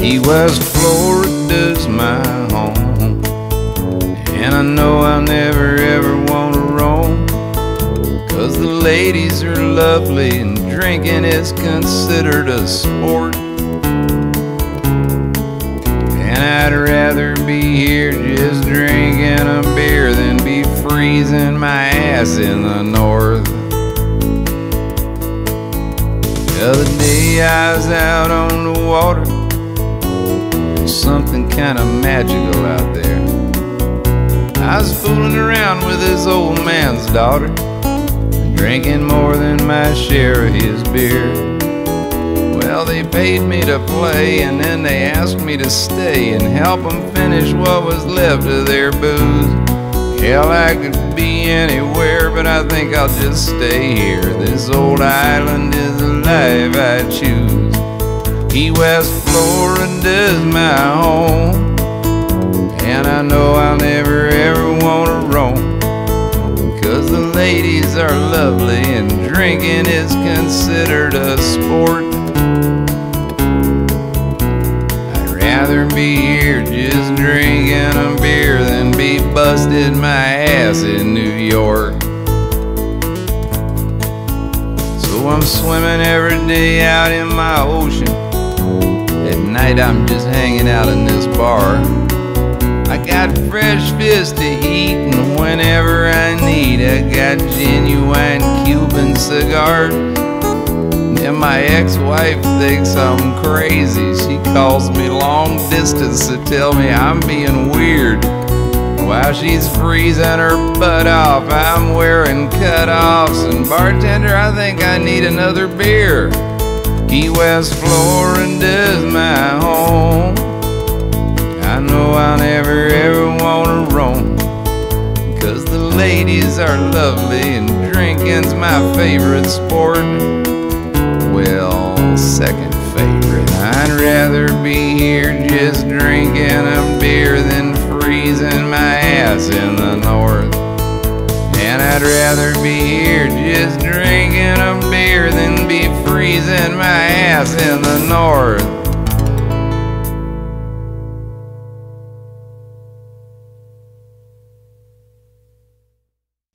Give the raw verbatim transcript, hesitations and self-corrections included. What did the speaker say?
Key West, Florida's my home, and I know I'll never ever want to roam, 'cause the ladies are lovely and drinking is considered a sport. And I'd rather be here just drinking a beer than be freezing my ass in the north. The other day I was out on the water, there's something kind of magical out there. I was fooling around with this old man's daughter, drinking more than my share of his beer. Well, they paid me to play, and then they asked me to stay and help them finish what was left of their booze. Hell, I could be anywhere, but I think I'll just stay here. This old island is the life I choose. Key West, Florida's my home, and I know I'll never ever want to roam, 'cause the ladies are lovely and drinking is considered a sport. I'd rather be here just drinking a beer than be busted my ass in New York. So I'm swimming every day out in my ocean. At night I'm just hanging out in this bar. I got fresh fish to eat, and whenever I need, I got genuine Cuban cigars. And my ex-wife thinks I'm crazy. She calls me long distance to tell me I'm being weird. While she's freezing her butt off, I'm wearing cutoffs. And bartender, I think I need another beer. Key West, Florida's my home, I know I'll never ever want to roam, 'cause the ladies are lovely and drinking's my favorite sport. Well, second favorite. I'd rather be here just drinking a beer than freezing my ass in the north. And I'd rather be here just drinking a beer than be freezing my ass in the north.